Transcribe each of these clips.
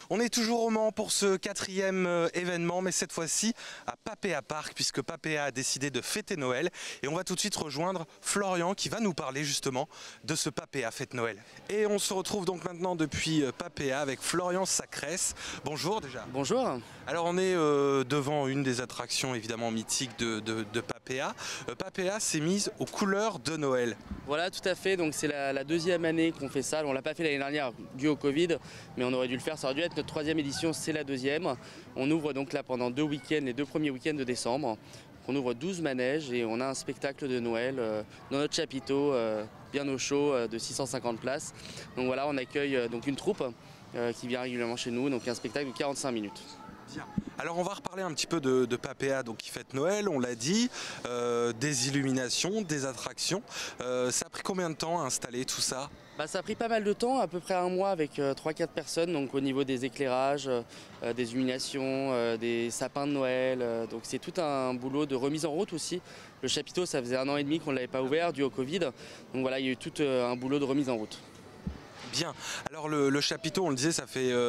On est toujours au Mans pour ce 4e événement, mais cette fois-ci à Papéa Park, puisque Papéa a décidé de fêter Noël. Et on va tout de suite rejoindre Florian qui va nous parler justement de ce Papéa Fête Noël. Et on se retrouve donc maintenant depuis Papéa avec Florian Sacresse. Bonjour déjà. Bonjour. Alors on est devant une des attractions évidemment mythiques de Papéa. Papéa s'est mise aux couleurs de Noël. Voilà, tout à fait. Donc c'est la deuxième année qu'on fait ça. On l'a pas fait l'année dernière dû au Covid, mais on aurait dû le faire. Ça aurait dû être notre 3e édition, c'est la 2e. On ouvre donc là pendant 2 week-ends, les 2 premiers week-ends de décembre. On ouvre 12 manèges et on a un spectacle de Noël dans notre chapiteau, bien au chaud, de 650 places. Donc voilà, on accueille donc une troupe qui vient régulièrement chez nous, donc un spectacle de 45 minutes. Bien. Alors on va reparler un petit peu de Papéa donc qui fête Noël, on l'a dit, des illuminations, des attractions. Ça a pris combien de temps à installer tout ça? Ça a pris pas mal de temps, à peu près 1 mois avec 3-4 personnes, donc au niveau des éclairages, des illuminations, des sapins de Noël, donc c'est tout un boulot de remise en route aussi. Le chapiteau, ça faisait 1 an et demi qu'on ne l'avait pas ouvert dû au Covid, donc voilà, il y a eu tout un boulot de remise en route. Bien. Alors le chapiteau, on le disait, ça fait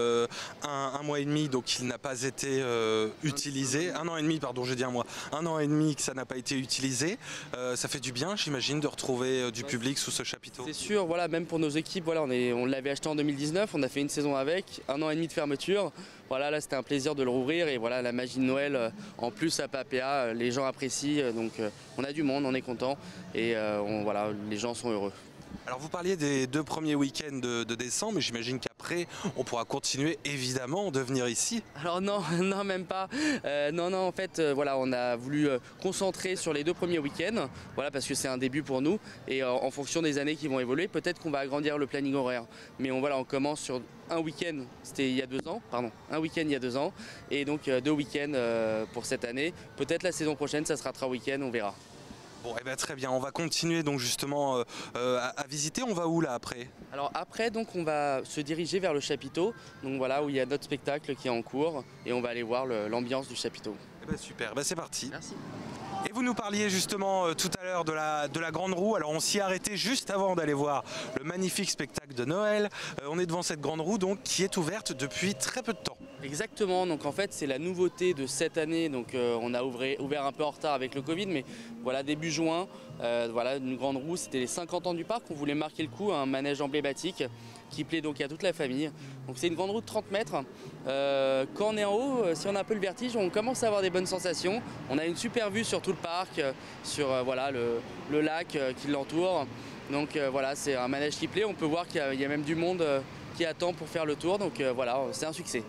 un mois et demi, donc il n'a pas été utilisé. 1 an et demi, pardon, j'ai dit un mois. 1 an et demi que ça n'a pas été utilisé. Ça fait du bien, j'imagine, de retrouver du public sous ce chapiteau. C'est sûr, voilà, même pour nos équipes, voilà, on l'avait acheté en 2019, on a fait une saison avec, 1 an et demi de fermeture. Voilà, là c'était un plaisir de le rouvrir et voilà, la magie de Noël, en plus à Papéa, les gens apprécient, donc on a du monde, on est content et voilà, les gens sont heureux. Alors vous parliez des 2 premiers week-ends de décembre, mais j'imagine qu'après on pourra continuer évidemment de venir ici. Alors non, non même pas. Non, en fait, voilà, on a voulu concentrer sur les 2 premiers week-ends, voilà, parce que c'est un début pour nous et en fonction des années qui vont évoluer, peut-être qu'on va agrandir le planning horaire. Mais on commence sur un week-end, c'était il y a 2 ans, pardon, un week-end il y a 2 ans, et donc 2 week-ends pour cette année. Peut-être la saison prochaine, ça sera 3 week-ends, on verra. Bon, et bien très bien, on va continuer donc justement à visiter. On va où là après? Alors après, donc on va se diriger vers le chapiteau, donc voilà, où il y a notre spectacle qui est en cours et on va aller voir l'ambiance du chapiteau. Eh ben super, c'est parti. Merci. Et vous nous parliez justement tout à l'heure de la grande roue. Alors on s'y est arrêté juste avant d'aller voir le magnifique spectacle de Noël. On est devant cette grande roue donc qui est ouverte depuis très peu de temps. Exactement, donc en fait c'est la nouveauté de cette année, donc on a ouvert un peu en retard avec le Covid, mais voilà, début juin, voilà, une grande roue, c'était les 50 ans du parc, on voulait marquer le coup, un manège emblématique qui plaît donc à toute la famille. Donc c'est une grande roue de 30 mètres, quand on est en haut, si on a un peu le vertige, on commence à avoir des bonnes sensations, on a une super vue sur tout le parc, sur voilà, le lac qui l'entoure, donc voilà, c'est un manège qui plaît, on peut voir qu'il y a même du monde qui attend pour faire le tour, donc voilà, c'est un succès.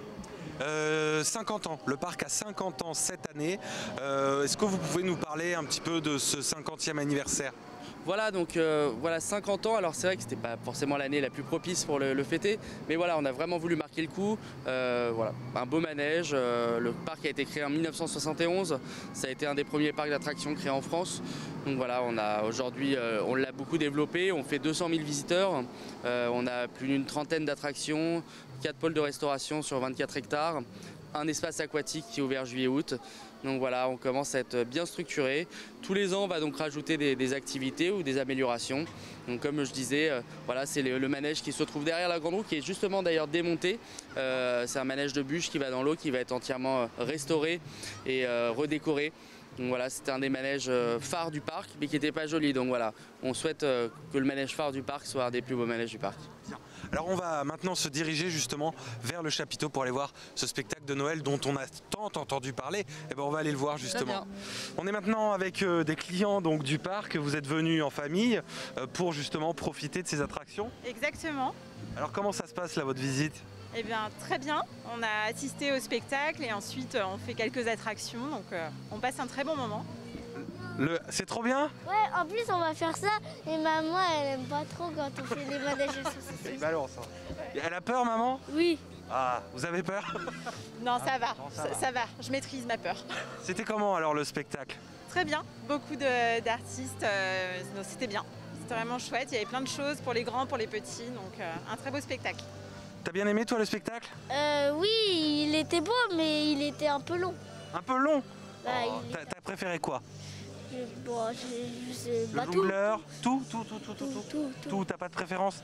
50 ans, le parc a 50 ans cette année. Est-ce que vous pouvez nous parler un petit peu de ce 50e anniversaire? Voilà, donc voilà, 50 ans, alors c'est vrai que c'était pas forcément l'année la plus propice pour le fêter, mais voilà, on a vraiment voulu marquer le coup, voilà, un beau manège, le parc a été créé en 1971, ça a été un des premiers parcs d'attractions créés en France, donc voilà, aujourd'hui, on l'a beaucoup développé, on fait 200 000 visiteurs, on a plus d'une trentaine d'attractions, 4 pôles de restauration sur 24 hectares, un espace aquatique qui est ouvert juillet-août. Donc voilà, on commence à être bien structuré. Tous les ans, on va donc rajouter des activités ou des améliorations. Donc comme je disais, voilà, c'est le manège qui se trouve derrière la grande roue, qui est justement d'ailleurs démonté. C'est un manège de bûche qui va dans l'eau, qui va être entièrement restauré et redécoré. Donc voilà, c'était un des manèges phares du parc, mais qui n'était pas joli. Donc voilà, on souhaite que le manège phare du parc soit un des plus beaux manèges du parc. Alors on va maintenant se diriger justement vers le chapiteau pour aller voir ce spectacle de Noël dont on a tant entendu parler. Et ben on va aller le voir justement. On est maintenant avec des clients donc du parc. Vous êtes venus en famille pour justement profiter de ces attractions. Exactement. Alors comment ça se passe là votre visite? Eh bien très bien, on a assisté au spectacle et ensuite on fait quelques attractions, donc on passe un très bon moment. C'est trop bien? Ouais, en plus on va faire ça et maman elle aime pas trop quand on fait les manèges de saucisses. Il balance. Elle a peur maman? Oui. Ah, vous avez peur? Non, ça va, ça va, je maîtrise ma peur. C'était comment alors le spectacle? Très bien, beaucoup d'artistes, c'était bien. C'était vraiment chouette, il y avait plein de choses pour les grands, pour les petits, donc un très beau spectacle. T'as bien aimé toi le spectacle? Oui, il était beau mais il était un peu long. Un peu long? Bah, T'as préféré quoi? Je sais pas Le jongleur? Tout, t'as pas de préférence?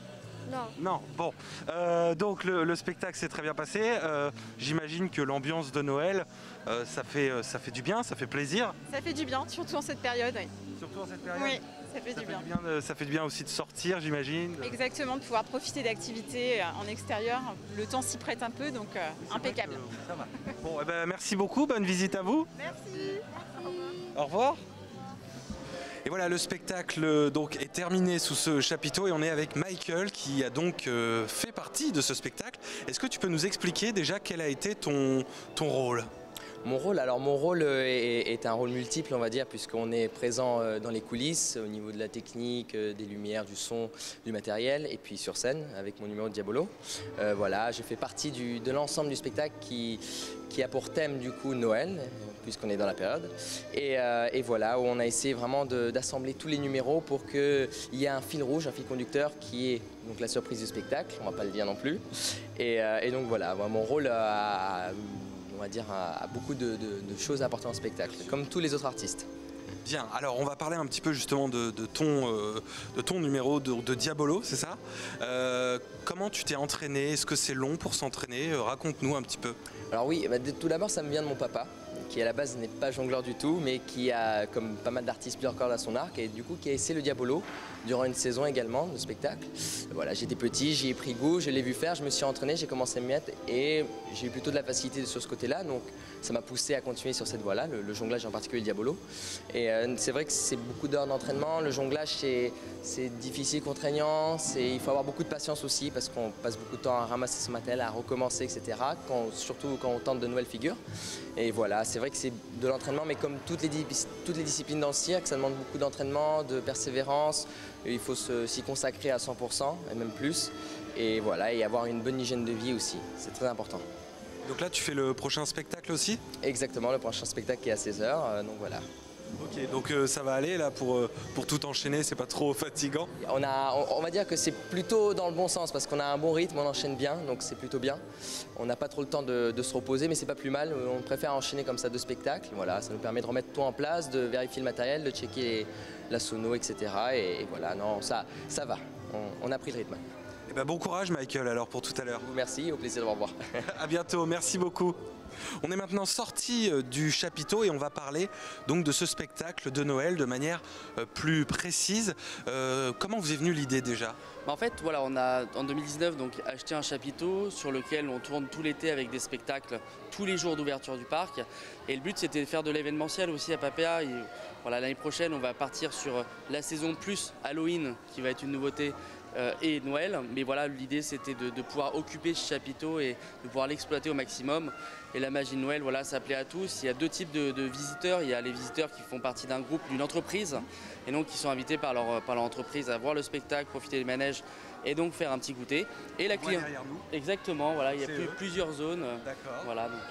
Non. Non, bon. Donc le spectacle s'est très bien passé. J'imagine que l'ambiance de Noël, ça fait du bien, ça fait plaisir. Ça fait du bien, surtout en cette période. Oui, Surtout en cette période. oui ça fait du bien. Ça fait du bien aussi de sortir, j'imagine. Exactement, de pouvoir profiter d'activités en extérieur. Le temps s'y prête un peu, donc impeccable. Ça va. Bon, eh ben, merci beaucoup, bonne visite à vous. Merci. Au revoir. Et voilà, le spectacle donc est terminé sous ce chapiteau et on est avec Michael qui a donc fait partie de ce spectacle. Est-ce que tu peux nous expliquer déjà quel a été ton rôle ? Mon rôle est un rôle multiple, on va dire, puisqu'on est présent dans les coulisses, au niveau de la technique, des lumières, du son, du matériel, et puis sur scène, avec mon numéro de Diabolo. Voilà, je fais partie de l'ensemble du spectacle qui a pour thème, du coup, Noël, puisqu'on est dans la période. Et voilà, où on a essayé vraiment d'assembler tous les numéros pour qu'il y ait un fil rouge, un fil conducteur, qui est donc la surprise du spectacle, on ne va pas le dire non plus. Et donc voilà, mon rôle on va dire, à beaucoup de choses à apporter dans le spectacle, comme tous les autres artistes. Bien, alors on va parler un petit peu justement de ton numéro de Diabolo, c'est ça ? Comment tu t'es entraîné ? Est-ce que c'est long pour s'entraîner ? Raconte-nous un petit peu. Alors oui, tout d'abord ça me vient de mon papa, qui à la base n'est pas jongleur du tout, mais qui a, comme pas mal d'artistes, plusieurs cordes à son arc, et du coup qui a essayé le Diabolo durant une saison également de spectacle. Voilà, j'étais petit, j'y ai pris goût, je l'ai vu faire, je me suis entraîné, j'ai commencé à m'y mettre et j'ai eu plutôt de la facilité sur ce côté-là, donc ça m'a poussé à continuer sur cette voie-là, le jonglage en particulier le Diabolo. Et c'est vrai que c'est beaucoup d'heures d'entraînement, le jonglage c'est difficile, contraignant, il faut avoir beaucoup de patience aussi parce qu'on passe beaucoup de temps à ramasser son matériel, à recommencer, etc. Surtout quand on tente de nouvelles figures. Et voilà, c'est vrai que c'est de l'entraînement, mais comme toutes les disciplines dans le cirque, ça demande beaucoup d'entraînement, de persévérance. Il faut s'y consacrer à 100% et même plus. Et voilà, et avoir une bonne hygiène de vie aussi, c'est très important. Donc là, tu fais le prochain spectacle aussi ? Exactement, le prochain spectacle est à 16h, donc voilà. Ok, donc ça va aller là pour tout enchaîner, c'est pas trop fatigant ? On va dire que c'est plutôt dans le bon sens parce qu'on a un bon rythme, on enchaîne bien, donc c'est plutôt bien. On n'a pas trop le temps de se reposer, mais c'est pas plus mal. On préfère enchaîner comme ça 2 spectacles. Voilà, ça nous permet de remettre tout en place, de vérifier le matériel, de checker la sono, etc. Et voilà, non, ça va. On a pris le rythme. Eh ben, bon courage Michael alors pour tout à l'heure. Merci, au plaisir de vous revoir. À bientôt, merci beaucoup. On est maintenant sorti du chapiteau et on va parler donc de ce spectacle de Noël de manière plus précise. Comment vous est venue l'idée déjà ? En fait, voilà, on a en 2019 donc acheté un chapiteau sur lequel on tourne tout l'été avec des spectacles tous les jours d'ouverture du parc. Et le but, c'était de faire de l'événementiel aussi à Papéa. Et voilà, l'année prochaine, on va partir sur la saison plus Halloween, qui va être une nouveauté. Et Noël, mais voilà, l'idée c'était de pouvoir occuper ce chapiteau et de pouvoir l'exploiter au maximum. Et la magie de Noël, voilà, ça plaît à tous. Il y a 2 types de visiteurs. Il y a les visiteurs qui font partie d'un groupe, d'une entreprise, et donc qui sont invités par leur entreprise à voir le spectacle, profiter des manèges et donc faire un petit goûter. Et la cliente, derrière nous. Exactement, voilà, il y a plusieurs zones. D'accord. Voilà, donc,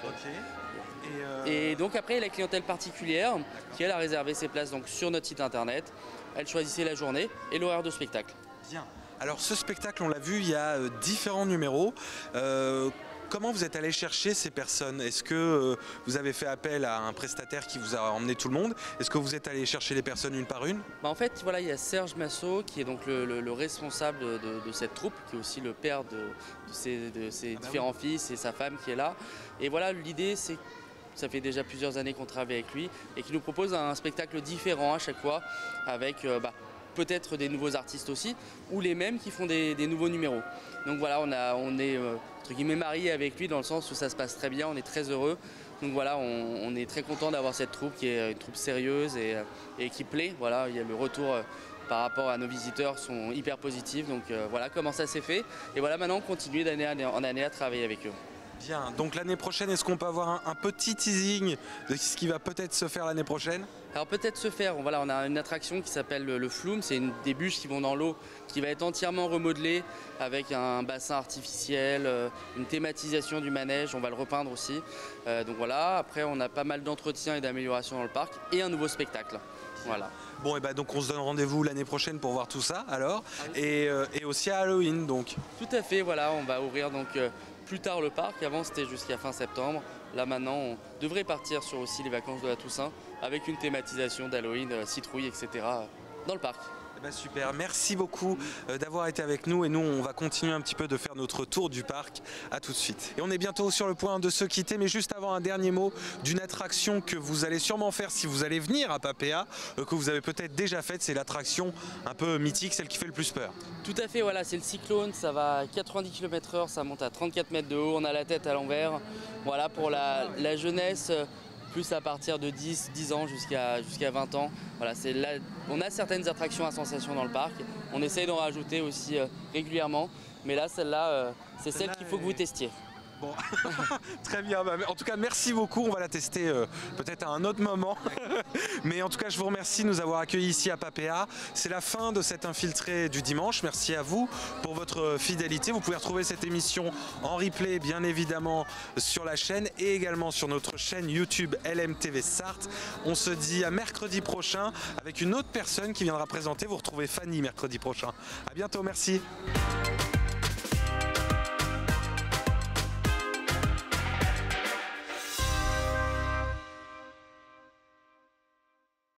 ok. Et donc après, la clientèle particulière qui elle a réservé ses places donc sur notre site internet. Elle choisissait la journée et l'horaire de spectacle. Bien. Alors ce spectacle, on l'a vu, il y a différents numéros. Comment vous êtes allé chercher ces personnes ? Est-ce que vous avez fait appel à un prestataire qui vous a emmené tout le monde ? Est-ce que vous êtes allé chercher les personnes une par une ? En fait, voilà, il y a Serge Massot qui est donc le responsable de cette troupe, qui est aussi le père de ses différents fils et sa femme qui est là. Et voilà, l'idée c'est ça fait déjà plusieurs années qu'on travaille avec lui et qui nous propose un spectacle différent à chaque fois avec peut-être des nouveaux artistes aussi, ou les mêmes qui font des nouveaux numéros. Donc voilà, on est entre guillemets mariés avec lui dans le sens où ça se passe très bien, on est très heureux. Donc voilà, on est très content d'avoir cette troupe qui est une troupe sérieuse et qui plaît. Voilà, il y a le retour par rapport à nos visiteurs sont hyper positifs. Donc voilà comment ça s'est fait. Et voilà, maintenant on continue d'année en année à travailler avec eux. Bien, donc l'année prochaine, est-ce qu'on peut avoir un petit teasing de ce qui va peut-être se faire l'année prochaine ? Alors peut-être se faire, voilà, on a une attraction qui s'appelle le Flume, c'est des bûches qui vont dans l'eau, qui va être entièrement remodelée avec un bassin artificiel, une thématisation du manège, on va le repeindre aussi. Donc voilà, après on a pas mal d'entretiens et d'améliorations dans le parc et un nouveau spectacle. Voilà. Bon, et ben donc on se donne rendez-vous l'année prochaine pour voir tout ça alors, et aussi à Halloween donc. Tout à fait, voilà, on va ouvrir donc plus tard le parc, avant c'était jusqu'à fin septembre. Là maintenant on devrait partir sur aussi les vacances de la Toussaint avec une thématisation d'Halloween, citrouille, etc. dans le parc. bah super, merci beaucoup d'avoir été avec nous et nous on va continuer un petit peu de faire notre tour du parc. À tout de suite. Et on est bientôt sur le point de se quitter, mais juste avant un dernier mot d'une attraction que vous allez sûrement faire si vous allez venir à Papéa, que vous avez peut-être déjà faite, c'est l'attraction un peu mythique, celle qui fait le plus peur. Tout à fait, voilà, c'est le cyclone, ça va à 90 km/h, ça monte à 34 mètres de haut, on a la tête à l'envers. Voilà, pour la jeunesse, plus à partir de 10 ans jusqu'à 20 ans. Voilà, on a certaines attractions à sensations dans le parc, on essaye d'en rajouter aussi régulièrement, mais là, celle-là, c'est celle qu'il faut que vous testiez. Bon, très bien. En tout cas, merci beaucoup. On va la tester peut-être à un autre moment. Mais en tout cas, je vous remercie de nous avoir accueillis ici à Papéa. C'est la fin de cet infiltré du dimanche. Merci à vous pour votre fidélité. Vous pouvez retrouver cette émission en replay, bien évidemment, sur la chaîne et également sur notre chaîne YouTube LMTV Sarthe. On se dit à mercredi prochain avec une autre personne qui viendra présenter. Vous retrouvez Fanny mercredi prochain. À bientôt. Merci.